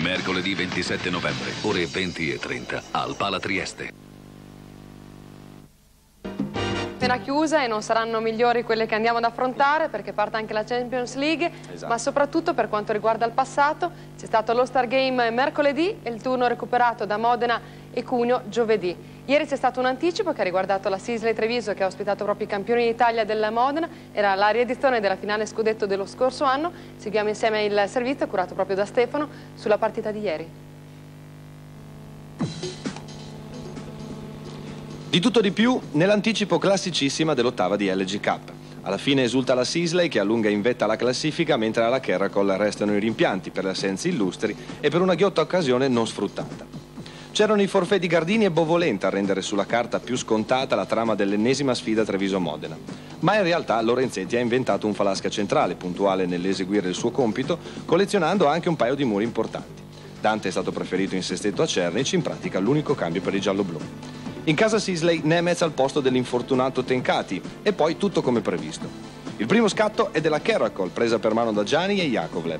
Mercoledì 27 novembre, ore 20:30, al Pala Trieste. Appena chiusa e non saranno migliori quelle che andiamo ad affrontare, perché parte anche la Champions League, ma soprattutto per quanto riguarda il passato c'è stato l'All-Star Game mercoledì e il turno recuperato da Modena e Cuneo giovedì. Ieri c'è stato un anticipo che ha riguardato la Sisley Treviso, che ha ospitato proprio i campioni d'Italia della Modena. Era la riedizione della finale scudetto dello scorso anno. Seguiamo insieme il servizio curato proprio da Stefano sulla partita di ieri. Di tutto di più nell'anticipo classicissima dell'ottava di LG Cup. Alla fine esulta la Sisley, che allunga in vetta la classifica, mentre alla Kerracol restano i rimpianti per le assenze illustri e per una ghiotta occasione non sfruttata. C'erano i forfait di Gardini e Bovolenta a rendere sulla carta più scontata la trama dell'ennesima sfida Treviso-Modena. Ma in realtà Lorenzetti ha inventato un Falasca centrale, puntuale nell'eseguire il suo compito, collezionando anche un paio di muri importanti. Dante è stato preferito in sestetto a Cernic, in pratica l'unico cambio per i gialloblu. In casa Sisley, Nemec al posto dell'infortunato Tencati, e poi tutto come previsto. Il primo scatto è della Kerracol, presa per mano da Gianni e Jakovlev.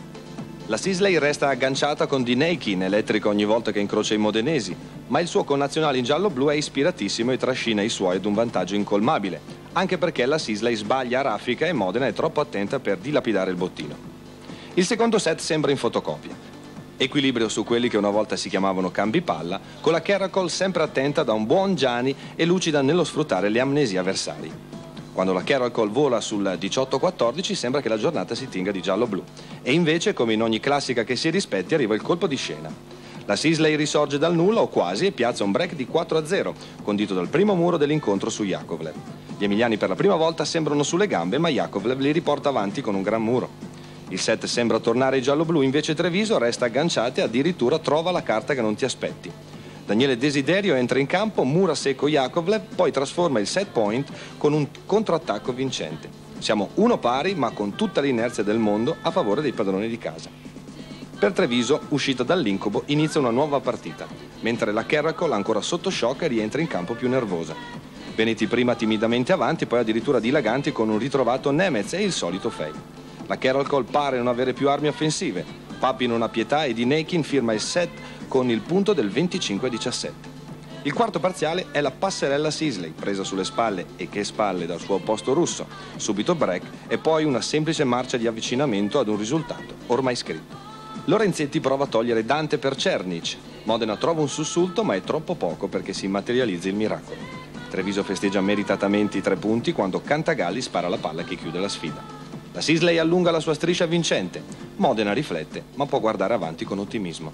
La Sisley resta agganciata con Dineikin, elettrico ogni volta che incrocia i modenesi, ma il suo connazionale in giallo-blu è ispiratissimo e trascina i suoi ad un vantaggio incolmabile, anche perché la Sisley sbaglia a raffica e Modena è troppo attenta per dilapidare il bottino. Il secondo set sembra in fotocopia. Equilibrio su quelli che una volta si chiamavano cambi palla, con la Kerracol sempre attenta da un buon Gianni e lucida nello sfruttare le amnesie avversari. Quando la Kerracol vola sul 18-14 sembra che la giornata si tinga di giallo-blu. E invece, come in ogni classica che si rispetti, arriva il colpo di scena. La Sisley risorge dal nulla o quasi e piazza un break di 4-0, condito dal primo muro dell'incontro su Jakovlev. Gli emiliani per la prima volta sembrano sulle gambe, ma Jakovlev li riporta avanti con un gran muro. Il set sembra tornare ai giallo-blu, invece Treviso resta agganciata e addirittura trova la carta che non ti aspetti. Daniele Desiderio entra in campo, mura secco Jakovlev, poi trasforma il set point con un controattacco vincente. Siamo uno pari, ma con tutta l'inerzia del mondo a favore dei padroni di casa. Per Treviso, uscita dall'incubo, inizia una nuova partita, mentre la Kerracol, ancora sotto shock, rientra in campo più nervosa. Veneti prima timidamente avanti, poi addirittura dilaganti con un ritrovato Nemec e il solito fail. La Kerracol pare non avere più armi offensive. Papi non ha pietà e Dineikin firma il set con il punto del 25-17. Il quarto parziale è la passerella Sisley, presa sulle spalle, e che spalle, dal suo opposto russo. Subito break e poi una semplice marcia di avvicinamento ad un risultato ormai scritto. Lorenzetti prova a togliere Dante per Cernic. Modena trova un sussulto, ma è troppo poco perché si materializzi il miracolo. Treviso festeggia meritatamente i 3 punti quando Cantagalli spara la palla che chiude la sfida. La Sisley allunga la sua striscia vincente. Modena riflette, ma può guardare avanti con ottimismo.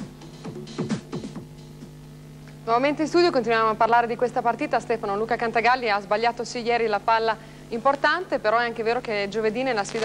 Nuovamente in studio continuiamo a parlare di questa partita. Stefano, Luca Cantagalli ha sbagliato sì ieri la palla importante, però è anche vero che giovedì nella sfida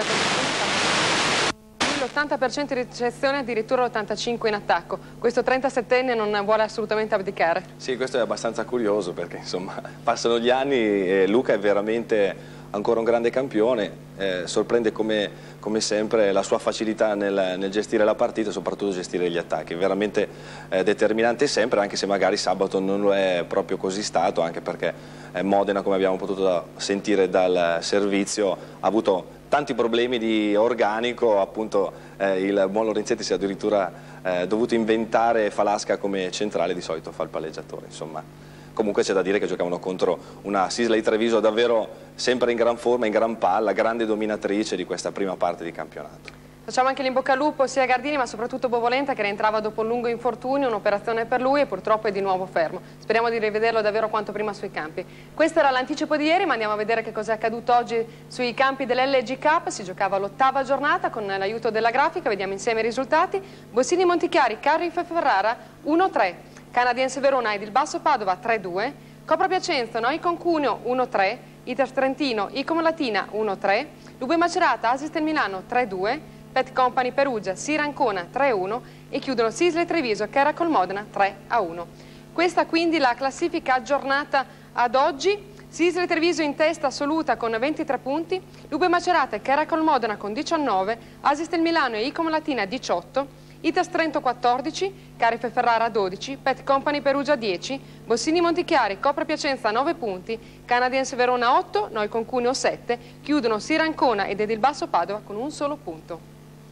l'80% di ricezione, addirittura l'85% in attacco. Questo 37enne non vuole assolutamente abdicare. Sì, questo è abbastanza curioso perché insomma passano gli anni e Luca è veramente ancora un grande campione, sorprende come sempre la sua facilità nel gestire la partita e soprattutto gestire gli attacchi, è veramente determinante sempre, anche se magari sabato non lo è proprio così stato, anche perché Modena, come abbiamo potuto sentire dal servizio, ha avuto tanti problemi di organico, appunto il buon Lorenzetti si è addirittura dovuto inventare Falasca come centrale, di solito fa il palleggiatore, insomma. Comunque c'è da dire che giocavano contro una Sisley Treviso davvero sempre in gran forma, in gran palla, grande dominatrice di questa prima parte di campionato. Facciamo anche l'in bocca al lupo sia a Gardini ma soprattutto Bovolenta, che rientrava dopo un lungo infortunio, un'operazione per lui e purtroppo è di nuovo fermo. Speriamo di rivederlo davvero quanto prima sui campi. Questo era l'anticipo di ieri, ma andiamo a vedere che cosa è accaduto oggi sui campi dell'LG Cup. Si giocava l'8ª giornata con l'aiuto della grafica, vediamo insieme i risultati. Bossini Montichiari, Carriff Ferrara 1-3, Canadiense Verona ed il Basso Padova 3-2, Copra Piacenza, Noicon Cuneo 1-3, Iters Trentino, Icom Latina 1-3, Lube Macerata, Asistel Milano 3-2, Pet Company Perugia, Sira Ancona 3-1 e chiudono Sisley Treviso, Kerracol Modena 3-1. Questa quindi la classifica aggiornata ad oggi. Sisley Treviso in testa assoluta con 23 punti, Lube Macerata e Kerracol Modena con 19, Asistel Milano e Icom Latina 18, Iters Trento 14, Carriff Ferrara 12, Pet Company Perugia 10, Bossini Montichiari, Copra Piacenza 9 punti, Canadiense Verona 8, Noicon Cuneo 7, chiudono Sira Ancona ed Edil Basso Padova con un solo punto.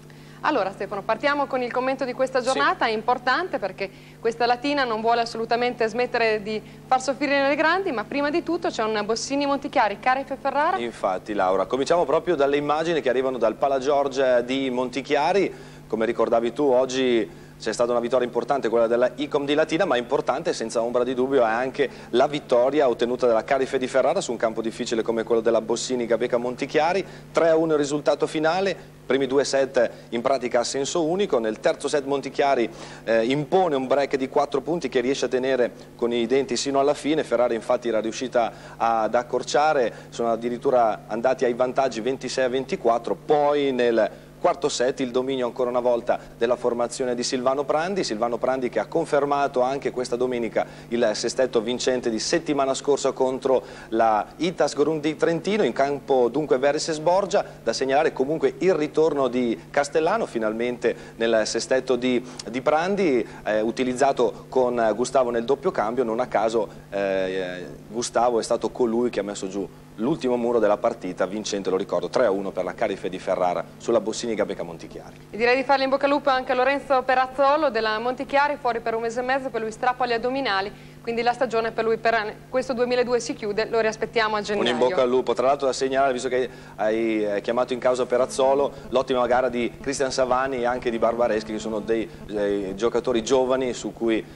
Allora Stefano, partiamo con il commento di questa giornata, sì. È importante perché questa Latina non vuole assolutamente smettere di far soffrire le grandi, ma prima di tutto c'è un Bossini Montichiari, Carife Ferrara. Infatti Laura, cominciamo proprio dalle immagini che arrivano dal Pala Giorge di Montichiari. Come ricordavi tu, oggi c'è stata una vittoria importante, quella della Icom di Latina, ma importante senza ombra di dubbio è anche la vittoria ottenuta dalla Carife di Ferrara su un campo difficile come quello della Bossini Gabeca Montichiari. 3-1 il risultato finale, primi 2 set in pratica a senso unico. Nel terzo set Montichiari impone un break di 4 punti che riesce a tenere con i denti sino alla fine. Ferrara infatti era riuscita ad accorciare, sono addirittura andati ai vantaggi 26-24, poi nel quarto set il dominio ancora una volta della formazione di Silvano Prandi che ha confermato anche questa domenica il sestetto vincente di settimana scorsa contro la Itas Grund di Trentino. In campo dunque Veres Borgia, da segnalare comunque il ritorno di Castellano finalmente nel sestetto di Prandi, utilizzato con Gustavo nel doppio cambio. Non a caso Gustavo è stato colui che ha messo giù l'ultimo muro della partita, vincente, lo ricordo, 3-1 per la Carife di Ferrara sulla Bossini Gabeca Montichiari. E direi di farle in bocca al lupo anche a Lorenzo Perazzolo della Montichiari, fuori per un mese e mezzo, per lui strappo agli addominali, quindi la stagione per lui per questo 2002 si chiude, lo riaspettiamo a gennaio. Un in bocca al lupo. Tra l'altro da segnalare, visto che hai chiamato in causa Perazzolo, l'ottima gara di Cristian Savani e anche di Barbareschi, che sono dei giocatori giovani su cui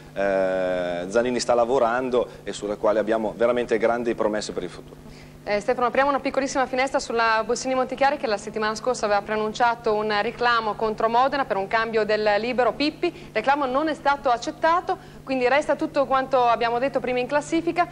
Zanini sta lavorando e sulle quali abbiamo veramente grandi promesse per il futuro. Stefano, apriamo una piccolissima finestra sulla Bossini Montichiari che la settimana scorsa aveva preannunciato un reclamo contro Modena per un cambio del libero Pippi. Il reclamo non è stato accettato, quindi resta tutto quanto abbiamo detto prima in classifica.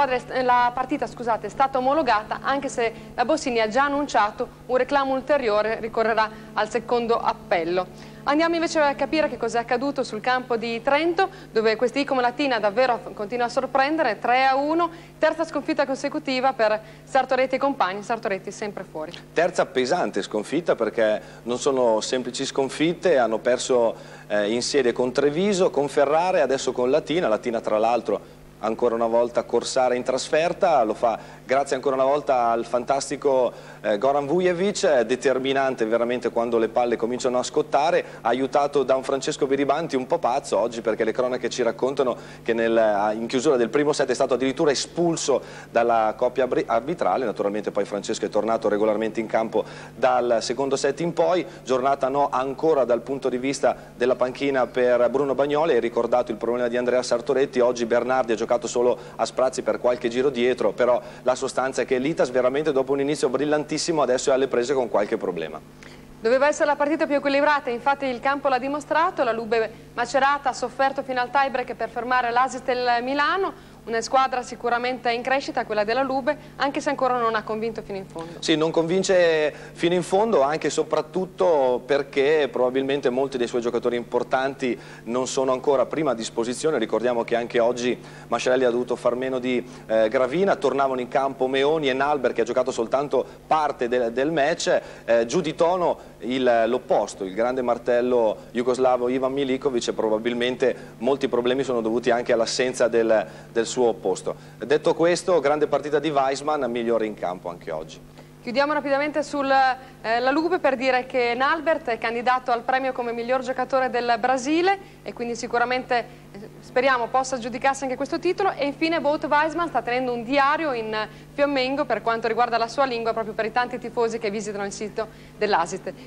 La partita è stata omologata, anche se la Bossini ha già annunciato un reclamo ulteriore, ricorrerà al secondo appello. Andiamo invece a capire che cosa è accaduto sul campo di Trento, dove questa Icom Latina davvero continua a sorprendere, 3-1, terza sconfitta consecutiva per Sartoretti e compagni, Sartoretti sempre fuori. Terza pesante sconfitta, perché non sono semplici sconfitte, hanno perso in serie con Treviso, con Ferrara e adesso con Latina. Latina tra l'altro ancora una volta corsare in trasferta, lo fa grazie ancora una volta al fantastico Goran Vujevic, determinante veramente quando le palle cominciano a scottare, aiutato da un Francesco Biribanti un po' pazzo oggi, perché le cronache ci raccontano che in chiusura del primo set è stato addirittura espulso dalla coppia arbitrale. Naturalmente poi Francesco è tornato regolarmente in campo dal secondo set in poi. Giornata no ancora dal punto di vista della panchina per Bruno Bagnoli. Hai ricordato il problema di Andrea Sartoretti, oggi Bernardi ha giocato solo a sprazzi per qualche giro dietro, però la sostanza è che l'Itas veramente dopo un inizio brillantissimo adesso è alle prese con qualche problema. Doveva essere la partita più equilibrata, infatti il campo l'ha dimostrato, la Lube Macerata ha sofferto fino al tie-break per fermare l'Asistel Milano, una squadra sicuramente in crescita, quella della Lube, anche se ancora non ha convinto fino in fondo. Sì, non convince fino in fondo, anche e soprattutto perché probabilmente molti dei suoi giocatori importanti non sono ancora prima a disposizione. Ricordiamo che anche oggi Masciarelli ha dovuto far meno di Gravina, tornavano in campo Meoni e Nalber, che ha giocato soltanto parte del match, giù di tono l'opposto, il grande martello jugoslavo Ivan Milikovic, e probabilmente molti problemi sono dovuti anche all'assenza del suo opposto. Detto questo, grande partita di Weissman, migliore in campo anche oggi. Chiudiamo rapidamente sulla Lube per dire che Nalbert è candidato al premio come miglior giocatore del Brasile e quindi sicuramente speriamo possa giudicarsi anche questo titolo. E infine Wout Weissman sta tenendo un diario in Fiammengo per quanto riguarda la sua lingua, proprio per i tanti tifosi che visitano il sito della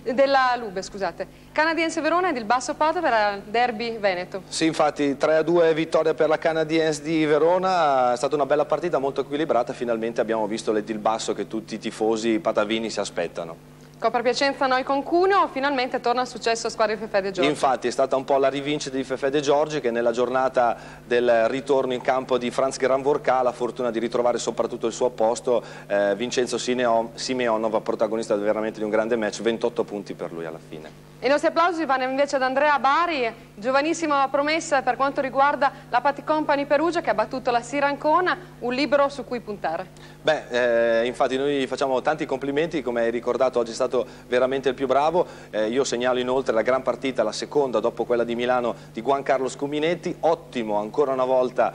Lube. Canadiense Verona ed il Basso Padova era il derby veneto. Sì, infatti 3-2 vittoria per la Canadiense di Verona, è stata una bella partita molto equilibrata, finalmente abbiamo visto l'Edil Basso che tutti i tifosi patavini si aspettano. Coppa Piacenza noi con Cuneo, finalmente torna il successo a squadra di Fefè De Giorgi. Infatti è stata un po' la rivincita di Fefè De Giorgi, che nella giornata del ritorno in campo di Franz Granvorca ha la fortuna di ritrovare soprattutto il suo posto. Vincenzo Simeonov, protagonista veramente di un grande match, 28 punti per lui alla fine. I nostri applausi vanno invece ad Andrea Bari, giovanissima promessa per quanto riguarda la Patti Company Perugia, che ha battuto la Sirancona, un libro su cui puntare. Beh, infatti noi facciamo tanti complimenti, come hai ricordato oggi è stato veramente il più bravo. Io segnalo inoltre la gran partita, la seconda dopo quella di Milano, di Juan Carlos Cuminetti. Ottimo ancora una volta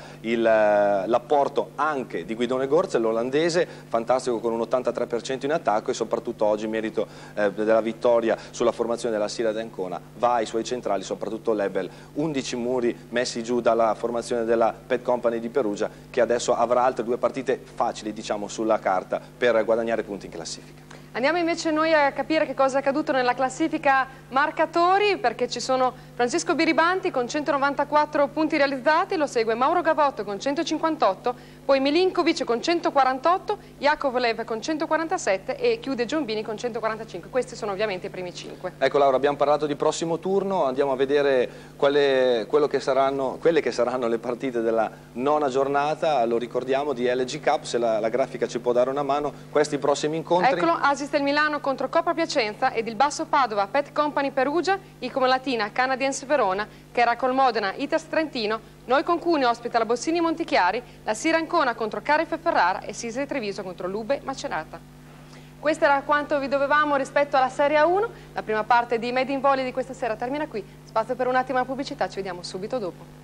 l'apporto anche di Guidone Gorze, l'olandese, fantastico con un 83% in attacco, e soprattutto oggi merito della vittoria sulla formazione della Vassile D'Ancona va ai suoi centrali, soprattutto Lebel, 11 muri messi giù dalla formazione della Pet Company di Perugia, che adesso avrà altre 2 partite facili, diciamo, sulla carta per guadagnare punti in classifica. Andiamo invece noi a capire che cosa è accaduto nella classifica marcatori, perché ci sono Francesco Biribanti con 194 punti realizzati, lo segue Mauro Gavotto con 158, poi Milinkovic con 148, Jakovlev con 147 e chiude Giombini con 145. Questi sono ovviamente i primi 5. Ecco Laura, abbiamo parlato di prossimo turno, andiamo a vedere quelle che saranno le partite della 9ª giornata, lo ricordiamo, di LG Cup, se la grafica ci può dare una mano, questi prossimi incontri. Eccolo, Asistel Milano contro Coppa Piacenza ed il Basso Padova Pet Company Perugia, il Comalatina Canadiens Verona, Keracol Modena Iters Trentino, Noi con Cuneo ospita la Bossini Montichiari, la Sira Ancona contro Carif e Ferrara e Sisli Treviso contro Lube Macerata. Questo era quanto vi dovevamo rispetto alla Serie A1. La prima parte di Made in Volley di questa sera termina qui. Spazio per un attimo alla pubblicità, ci vediamo subito dopo.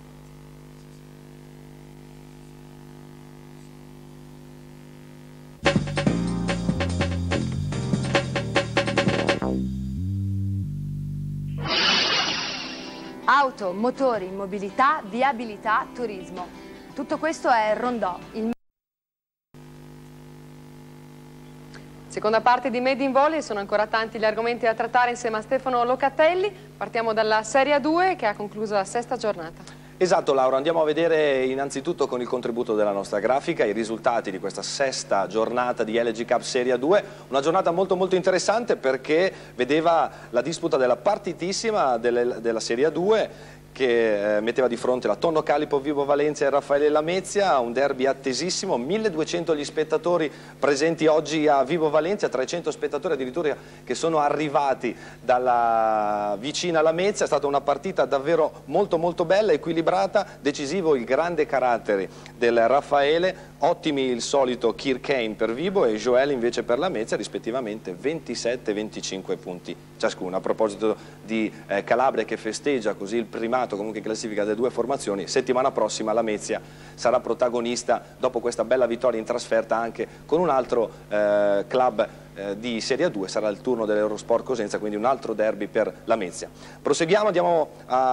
Auto, motori, mobilità, viabilità, turismo. Tutto questo è Rondò. Seconda parte di Made in Volley, sono ancora tanti gli argomenti da trattare insieme a Stefano Locatelli. Partiamo dalla Serie A2 che ha concluso la 6ª giornata. Esatto Laura, andiamo a vedere innanzitutto con il contributo della nostra grafica i risultati di questa 6ª giornata di LG Cup Serie A2, una giornata molto interessante perché vedeva la disputa della partitissima della Serie A2 che metteva di fronte la Tonno Calipo Vibo Valencia e Raffaele Lamezia, un derby attesissimo, 1200 gli spettatori presenti oggi a Vibo Valencia, 300 spettatori addirittura che sono arrivati dalla vicina Lamezia. È stata una partita davvero molto bella, equilibrata, decisivo il grande carattere del Raffaele, ottimi il solito Kirkane per Vibo e Joel invece per Lamezia, rispettivamente 27 e 25 punti ciascuno. A proposito di Calabria che festeggia così il primato comunque in classifica delle 2 formazioni, settimana prossima Lamezia sarà protagonista dopo questa bella vittoria in trasferta anche con un altro club di Serie A2, sarà il turno dell'Eurosport Cosenza, quindi un altro derby per Lamezia. Proseguiamo, andiamo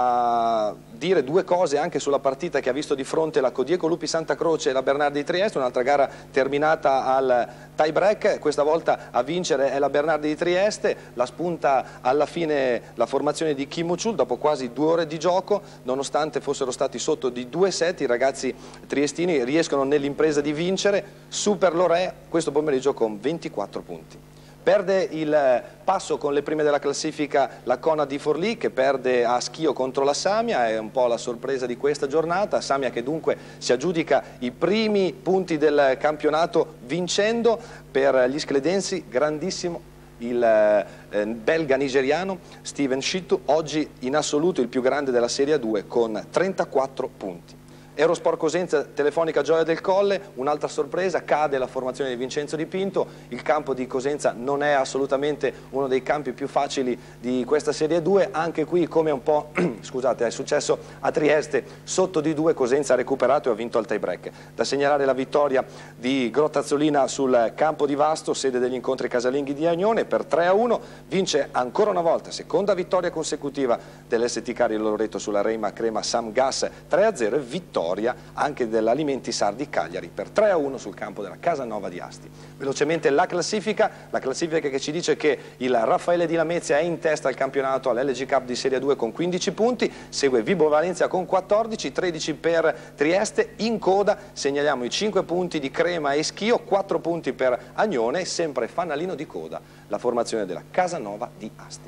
a dire 2 cose anche sulla partita che ha visto di fronte la Codieco Lupi Santa Croce e la Bernardi di Trieste, un'altra gara terminata al tie break, questa volta a vincere è la Bernardi di Trieste, la spunta alla fine la formazione di Kim Uchul dopo quasi 2 ore di gioco, nonostante fossero stati sotto di 2 set, i ragazzi triestini riescono nell'impresa di vincere, super Lorè questo pomeriggio con 24 punti. Perde il passo con le prime della classifica la Cona di Forlì che perde a Schio contro la Samia, è un po' la sorpresa di questa giornata, Samia che dunque si aggiudica i primi punti del campionato vincendo. Per gli scledensi grandissimo il belga nigeriano Steven Shittu, oggi in assoluto il più grande della Serie A2 con 34 punti. Eurosport Cosenza, Telefonica Gioia del Colle, un'altra sorpresa, cade la formazione di Vincenzo Di Pinto, il campo di Cosenza non è assolutamente uno dei campi più facili di questa Serie 2, anche qui come un po' scusate, è successo a Trieste, sotto di 2 Cosenza ha recuperato e ha vinto al tie break. Da segnalare la vittoria di Grottazzolina sul campo di Vasto, sede degli incontri casalinghi di Agnone, per 3-1, vince ancora una volta, seconda vittoria consecutiva dell'ST Cario Loreto sulla Reima Crema Sam Gas 3-0 e vittoria anche dell'Alimenti Sardi Cagliari per 3-1 sul campo della Casanova di Asti. Velocemente la classifica che ci dice che il Raffaele di Lamezia è in testa al campionato all'LG Cup di Serie 2 con 15 punti, segue Vibo Valencia con 14, 13 per Trieste, in coda segnaliamo i 5 punti di Crema e Schio, 4 punti per Agnone, sempre fanalino di coda la formazione della Casanova di Asti.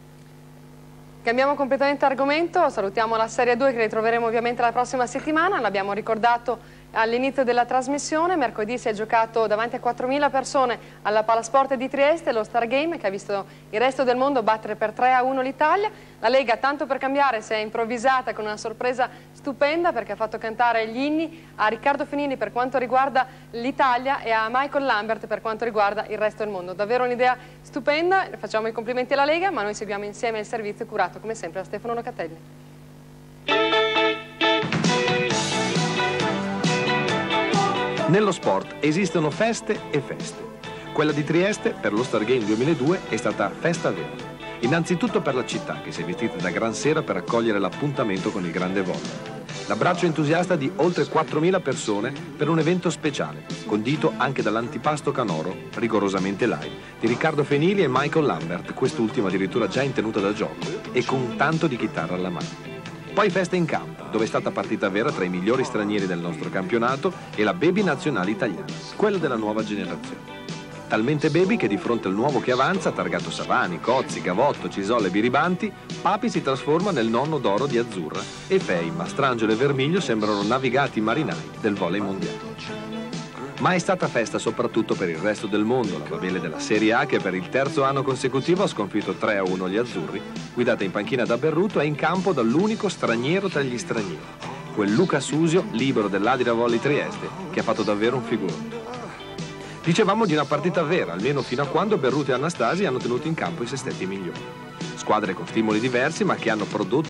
Cambiamo completamente argomento, salutiamo la Serie 2 che ritroveremo ovviamente la prossima settimana, l'abbiamo ricordato all'inizio della trasmissione, mercoledì si è giocato davanti a 4.000 persone alla Palasport di Trieste, lo Star Game che ha visto il resto del mondo battere per 3-1 l'Italia. La Lega, tanto per cambiare, si è improvvisata con una sorpresa stupenda perché ha fatto cantare gli inni a Riccardo Finini per quanto riguarda l'Italia e a Michael Lambert per quanto riguarda il resto del mondo. Davvero un'idea stupenda, facciamo i complimenti alla Lega, ma noi seguiamo insieme il servizio curato come sempre da Stefano Locatelli. Nello sport esistono feste e feste. Quella di Trieste per lo Star Game 2002 è stata festa vera. Innanzitutto per la città, che si è vestita da gran sera per accogliere l'appuntamento con il grande volley. L'abbraccio entusiasta di oltre 4.000 persone per un evento speciale, condito anche dall'antipasto canoro, rigorosamente live, di Riccardo Fenili e Michael Lambert, quest'ultimo addirittura già in tenuta da gioco e con tanto di chitarra alla mano. Poi festa in campo, dove è stata partita vera tra i migliori stranieri del nostro campionato e la baby nazionale italiana, quella della nuova generazione. Talmente baby che di fronte al nuovo che avanza, targato Savani, Cozzi, Gavotto, Cisolla e Biribanti, Papi si trasforma nel nonno d'oro di Azzurra e Fei, Mastrangelo e Vermiglio sembrano navigati marinai del volley mondiale. Ma è stata festa soprattutto per il resto del mondo, la Babele della Serie A che per il terzo anno consecutivo ha sconfitto 3-1 gli azzurri, guidata in panchina da Berruto e in campo dall'unico straniero tra gli stranieri, quel Luca Susio, libero dell'Adria Volley Trieste, che ha fatto davvero un figurone. Dicevamo di una partita vera, almeno fino a quando Berruto e Anastasi hanno tenuto in campo i sestetti migliori. Squadre con stimoli diversi ma che hanno prodotto